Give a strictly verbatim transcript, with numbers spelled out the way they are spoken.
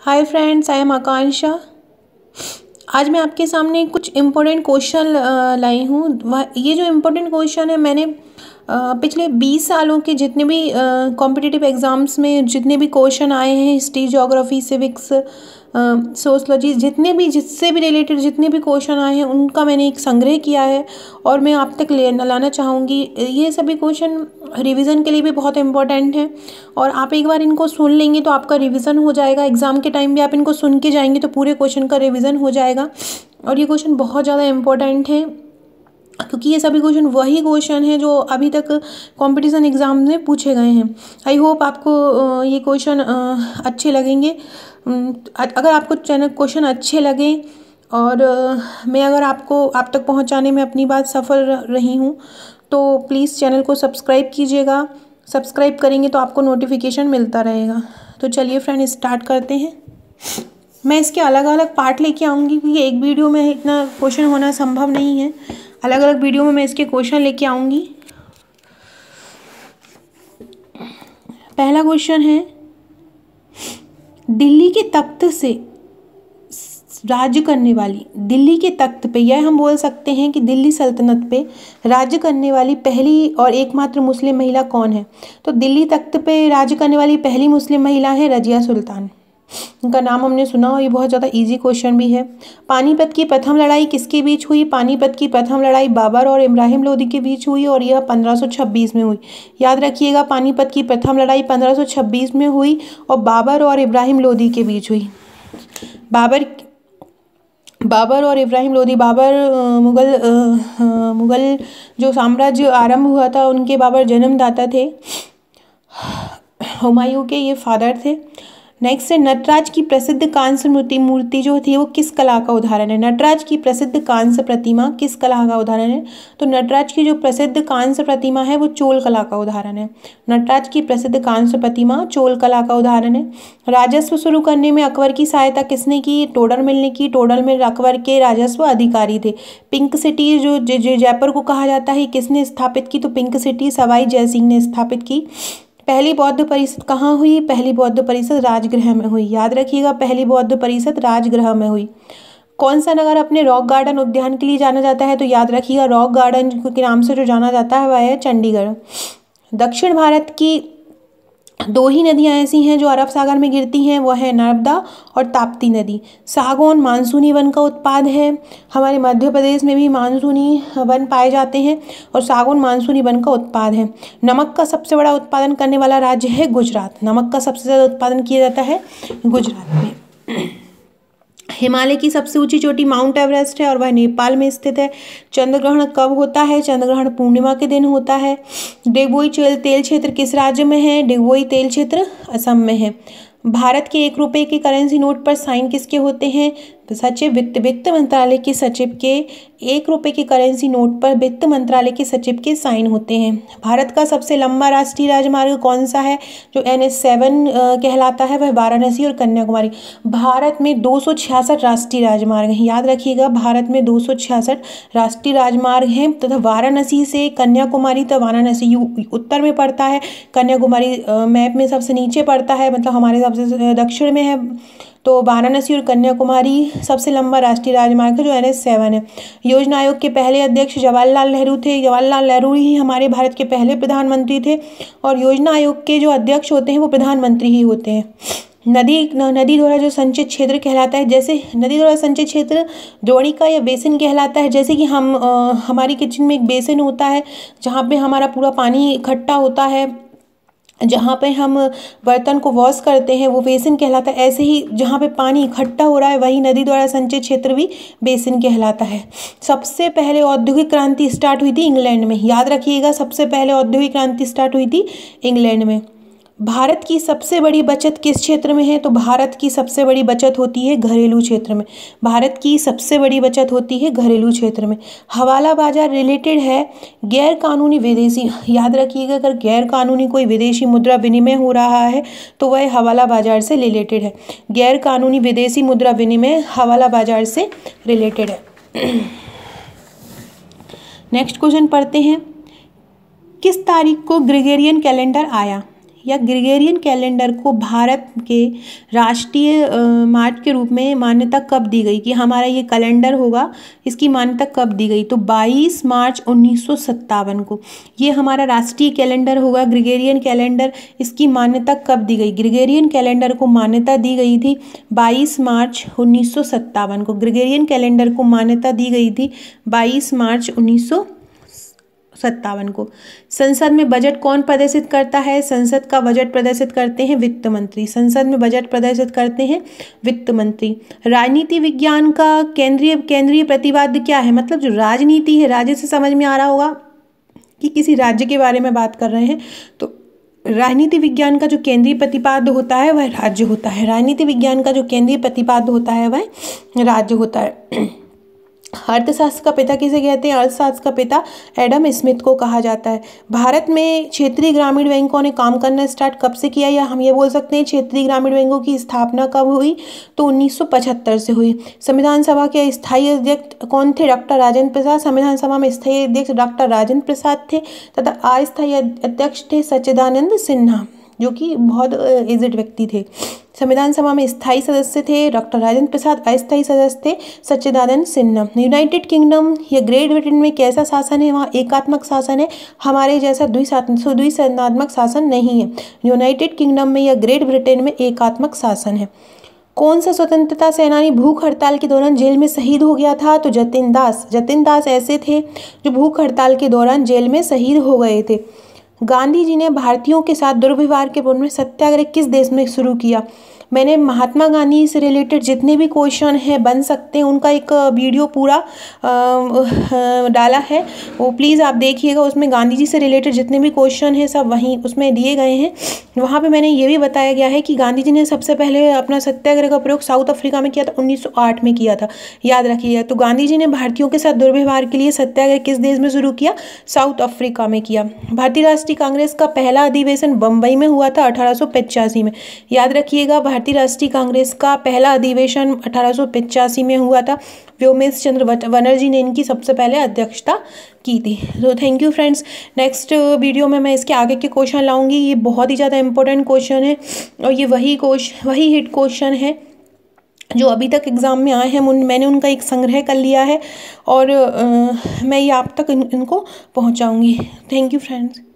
Hi friends, I am आकांक्षा। आज मैं आपके सामने कुछ इम्पोर्टेंट क्वेश्चन लाई हूँ। वह ये जो इम्पोर्टेंट क्वेश्चन है, मैंने अ, पिछले बीस सालों के जितने भी कॉम्पिटिटिव एग्ज़ाम्स में जितने भी क्वेश्चन आए हैं, हिस्ट्री, ज्योग्राफी, सिविक्स, सोशलॉजी, जितने भी जिससे भी रिलेटेड जितने भी क्वेश्चन आए हैं उनका मैंने एक संग्रह किया है और मैं आप तक ले लाना चाहूँगी। ये सभी क्वेश्चन रिवीजन के लिए भी बहुत इम्पोर्टेंट हैं और आप एक बार इनको सुन लेंगे तो आपका रिवीजन हो जाएगा। एग्ज़ाम के टाइम भी आप इनको सुन के जाएंगे तो पूरे क्वेश्चन का रिवीजन हो जाएगा। और ये क्वेश्चन बहुत ज़्यादा इम्पोर्टेंट है क्योंकि ये सभी क्वेश्चन वही क्वेश्चन हैं जो अभी तक कंपटीशन एग्ज़ाम में पूछे गए हैं। आई होप आपको ये क्वेश्चन अच्छे लगेंगे। अगर आपको चैनल क्वेश्चन अच्छे लगें और मैं अगर आपको आप तक पहुंचाने में अपनी बात सफल रही हूं तो प्लीज़ चैनल को सब्सक्राइब कीजिएगा। सब्सक्राइब करेंगे तो आपको नोटिफिकेशन मिलता रहेगा। तो चलिए फ्रेंड, स्टार्ट करते हैं। मैं इसके अलग अलग पार्ट लेके आऊँगी क्योंकि एक वीडियो में इतना क्वेश्चन होना संभव नहीं है। अलग अलग वीडियो में मैं इसके क्वेश्चन लेके आऊँगी। पहला क्वेश्चन है, दिल्ली के तख्त से राज्य करने वाली, दिल्ली के तख्त पे, यह हम बोल सकते हैं कि दिल्ली सल्तनत पे राज्य करने वाली पहली और एकमात्र मुस्लिम महिला कौन है? तो दिल्ली तख्त पे राज्य करने वाली पहली मुस्लिम महिला है रजिया सुल्तान। इनका नाम हमने सुना हो, ये बहुत ज़्यादा इजी क्वेश्चन भी है। पानीपत की प्रथम लड़ाई किसके बीच हुई? पानीपत की प्रथम लड़ाई बाबर और इब्राहिम लोदी के बीच हुई और यह पंद्रह सौ छब्बीस में हुई। याद रखिएगा, पानीपत की प्रथम लड़ाई पंद्रह सौ छब्बीस में हुई और बाबर और इब्राहिम लोदी के बीच हुई। बाबर बाबर और इब्राहिम लोदी, बाबर मुगल आ, मुगल जो साम्राज्य आरंभ हुआ था उनके बाबर जन्मदाता थे। हुमायूं के ये फादर थे। नेक्स्ट है, नटराज की प्रसिद्ध कांस्य मूर्ति मूर्ति जो थी वो किस कला का उदाहरण है? नटराज की प्रसिद्ध कांस्य प्रतिमा किस कला का उदाहरण है? तो नटराज की जो प्रसिद्ध कांस्य प्रतिमा है वो चोल कला का उदाहरण है। नटराज की प्रसिद्ध कांस्य प्रतिमा चोल कला का उदाहरण है। राजस्व शुरू करने में अकबर की सहायता किसने की? टोडर मिल ने की। टोडर मिल अकबर के राजस्व अधिकारी थे। पिंक सिटी जो जयपुर को कहा जाता है, किसने स्थापित की? तो पिंक सिटी सवाई जयसिंह ने स्थापित की। पहली बौद्ध परिषद कहाँ हुई? पहली बौद्ध परिषद राजगृह में हुई। याद रखिएगा, पहली बौद्ध परिषद राजगृह में हुई। कौन सा नगर अपने रॉक गार्डन उद्यान के लिए जाना जाता है? तो याद रखिएगा, रॉक गार्डन के नाम से जो जाना जाता है वह है चंडीगढ़। दक्षिण भारत की दो ही नदियां ऐसी हैं जो अरब सागर में गिरती हैं, वह है नर्मदा और ताप्ती नदी। सागौन मानसूनी वन का उत्पाद है। हमारे मध्य प्रदेश में भी मानसूनी वन पाए जाते हैं और सागौन मानसूनी वन का उत्पाद है। नमक का सबसे बड़ा उत्पादन करने वाला राज्य है गुजरात। नमक का सबसे ज़्यादा उत्पादन किया जाता है गुजरात में। हिमालय की सबसे ऊंची चोटी माउंट एवरेस्ट है और वह नेपाल में स्थित है। चंद्र ग्रहण कब होता है? चंद्र ग्रहण पूर्णिमा के दिन होता है। डिगबोई तेल क्षेत्र किस राज्य में है? डिगबोई तेल क्षेत्र असम में है। भारत के एक रुपए के करेंसी नोट पर साइन किसके होते हैं? सचिव वित्त वित्त मंत्रालय के सचिव के एक रुपए के करेंसी नोट पर वित्त मंत्रालय के सचिव के साइन होते हैं। भारत का सबसे लंबा राष्ट्रीय राजमार्ग कौन सा है? जो एन एच सेवन कहलाता है, वह वाराणसी और कन्याकुमारी। भारत में दो सौ छियासठ राष्ट्रीय राजमार्ग हैं। याद रखिएगा, भारत में दो सौ छियासठ राष्ट्रीय राजमार्ग हैं तथा वाराणसी से कन्याकुमारी, तो वाराणसी उत्तर में पड़ता है, कन्याकुमारी मैप में सबसे नीचे पड़ता है, मतलब हमारे सबसे दक्षिण में है। तो वाराणसी और कन्याकुमारी सबसे लंबा राष्ट्रीय राजमार्ग है जो एन एच सेवन है। योजना आयोग के पहले अध्यक्ष जवाहरलाल नेहरू थे। जवाहरलाल नेहरू ही हमारे भारत के पहले प्रधानमंत्री थे और योजना आयोग के जो अध्यक्ष होते हैं वो प्रधानमंत्री ही होते हैं। नदी नदी द्वारा जो संचित क्षेत्र कहलाता है, जैसे नदी द्वारा संचित क्षेत्र द्रोणिका या बेसिन कहलाता है। जैसे कि हम आ, हमारी किचन में एक बेसिन होता है जहाँ पे हमारा पूरा पानी इकट्ठा होता है, जहाँ पे हम बर्तन को वॉश करते हैं, वो बेसिन कहलाता है। ऐसे ही जहाँ पे पानी इकट्ठा हो रहा है वही नदी द्वारा संचित क्षेत्र भी बेसिन कहलाता है। सबसे पहले औद्योगिक क्रांति स्टार्ट हुई थी इंग्लैंड में। याद रखिएगा, सबसे पहले औद्योगिक क्रांति स्टार्ट हुई थी इंग्लैंड में। भारत की सबसे बड़ी बचत किस क्षेत्र में है? तो भारत की सबसे बड़ी बचत होती है घरेलू क्षेत्र में। भारत की सबसे बड़ी बचत होती है घरेलू क्षेत्र में। हवाला बाजार रिलेटेड है गैर कानूनी विदेशी। याद रखिएगा, अगर गैर कानूनी कोई विदेशी मुद्रा विनिमय हो रहा है तो वह हवाला बाजार से रिलेटेड है। गैर कानूनी विदेशी मुद्रा विनिमय हवाला बाजार से रिलेटेड है। नेक्स्ट क्वेश्चन पढ़ते हैं। किस तारीख को ग्रेगोरियन कैलेंडर आया? या ग्रेगोरियन कैलेंडर को भारत के राष्ट्रीय मार्च के रूप में मान्यता कब दी गई, कि हमारा ये कैलेंडर होगा इसकी मान्यता कब दी गई? तो बाईस मार्च उन्नीस सौ सत्तावन को ये हमारा राष्ट्रीय कैलेंडर होगा ग्रेगोरियन कैलेंडर। इसकी मान्यता कब दी गई? ग्रेगोरियन कैलेंडर को मान्यता दी गई थी बाईस मार्च उन्नीस सौ सत्तावन को। ग्रेगोरियन कैलेंडर को मान्यता दी गई थी बाईस मार्च उन्नीस सौ सत्तावन को। संसद में बजट कौन प्रदर्शित करता है? संसद का बजट प्रदर्शित करते हैं वित्त मंत्री। संसद में बजट प्रदर्शित करते हैं वित्त मंत्री। राजनीति विज्ञान का केंद्रीय केंद्रीय प्रतिपाद्य क्या है? मतलब जो राजनीति है, राज्य से समझ में आ रहा होगा कि किसी राज्य के बारे में बात कर रहे हैं, तो राजनीति विज्ञान का जो केंद्रीय प्रतिपाद्य होता है वह राज्य होता है। राजनीति विज्ञान का जो केंद्रीय प्रतिपाद्य होता है वह राज्य होता है। अर्थशास्त्र का पिता किसे कहते हैं? अर्थशास्त्र का पिता एडम स्मिथ को कहा जाता है। भारत में क्षेत्रीय ग्रामीण बैंकों ने काम करना स्टार्ट कब से किया, या हम ये बोल सकते हैं क्षेत्रीय ग्रामीण बैंकों की स्थापना कब हुई? तो उन्नीस सौ पचहत्तर से हुई। संविधान सभा के स्थायी अध्यक्ष कौन थे? डॉक्टर राजेंद्र प्रसाद। संविधान सभा में स्थायी अध्यक्ष डॉक्टर राजेंद्र प्रसाद थे तथा अस्थायी अध्यक्ष थे सच्चिदानंद सिन्हा, जो कि बहुत एजेड व्यक्ति थे। संविधान सभा में स्थायी सदस्य थे डॉक्टर राजेंद्र प्रसाद, अस्थायी सदस्य थे सच्चिदानंद सिन्हा। यूनाइटेड किंगडम या ग्रेट ब्रिटेन में कैसा शासन है? वहाँ एकात्मक शासन है, हमारे जैसा द्विसंधात्मक शासन नहीं है। यूनाइटेड किंगडम में या ग्रेट ब्रिटेन में एकात्मक शासन है। कौन सा स्वतंत्रता सेनानी भूख हड़ताल के दौरान जेल में शहीद हो गया था? तो जतिन दास। जतिन दास ऐसे थे जो भूख हड़ताल के दौरान जेल में शहीद हो गए थे। गांधी जी ने भारतीयों के साथ दुर्व्यवहार के विरोध में सत्याग्रह किस देश में शुरू किया? मैंने महात्मा गांधी से रिलेटेड जितने भी क्वेश्चन हैं बन सकते हैं उनका एक वीडियो पूरा डाला है, वो प्लीज़ आप देखिएगा। उसमें गांधी जी से रिलेटेड जितने भी क्वेश्चन हैं सब वहीं उसमें दिए गए हैं। वहाँ पे मैंने ये भी बताया गया है कि गांधी जी ने सबसे पहले अपना सत्याग्रह का प्रयोग साउथ अफ्रीका में किया था, उन्नीस सौ आठ में किया था, याद रखिएगा। तो गांधी जी ने भारतीयों के साथ दुर्व्यवहार के लिए सत्याग्रह किस देश में शुरू किया? साउथ अफ्रीका में किया। भारतीय राष्ट्रीय कांग्रेस का पहला अधिवेशन बम्बई में हुआ था अठारह सौ पचासी में, याद रखिएगा। भारतीय राष्ट्रीय कांग्रेस का पहला अधिवेशन अठारह सौ पचासी में हुआ था। व्योमेश चंद्र बनर्जी ने इनकी सबसे पहले अध्यक्षता की थी। तो thank you friends. Next video में मैं इसके आगे के क्वेश्चन लाऊंगी। ये बहुत ही ज़्यादा इंपॉर्टेंट क्वेश्चन है और ये वही क्वेश्चन वही हिट क्वेश्चन है जो अभी तक एग्ज़ाम में आए हैं। मैंने उनका एक संग्रह कर लिया है और आ, मैं ये आप तक इन, इनको पहुंचाऊंगी। Thank you friends.